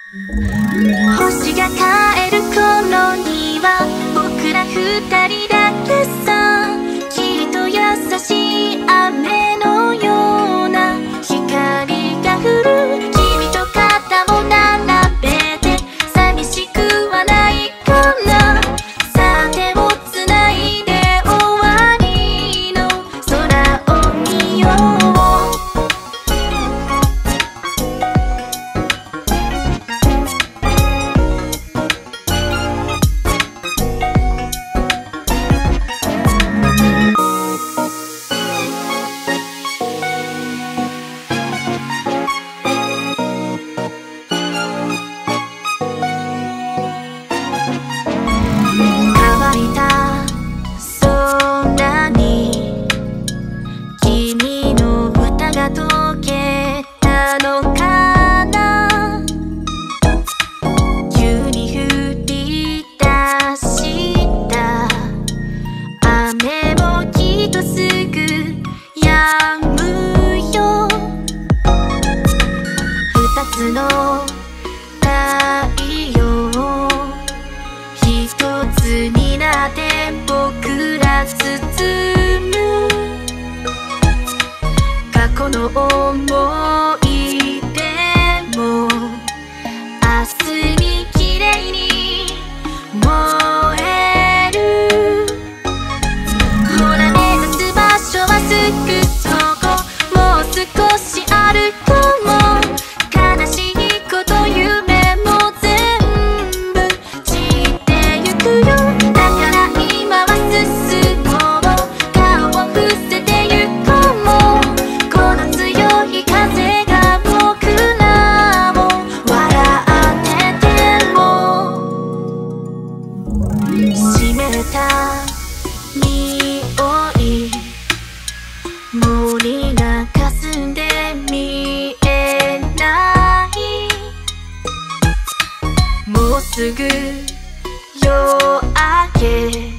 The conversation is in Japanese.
星が帰る頃には僕ら二人だけさ。きっと優しい雨のような光が降る。君と肩を並べて寂しくはないかな。さあ手をつないで終わりの空を見よう。乾いた空に君の歌が溶けたのかな。急に降り出した雨もきっとすぐ止むよ。二つの太陽一つになって僕ら包む。過去の思い出も明日に綺麗に燃える。ほら目指す場所はすぐそこ。もう少し歩こう。も悲しいこと夢も全部散ってゆくよ。だから今は進もう。顔を伏せてゆこう。もうこの強い風が僕らを笑ってても。湿った匂い森が霞んで見えない。もうすぐ夜明け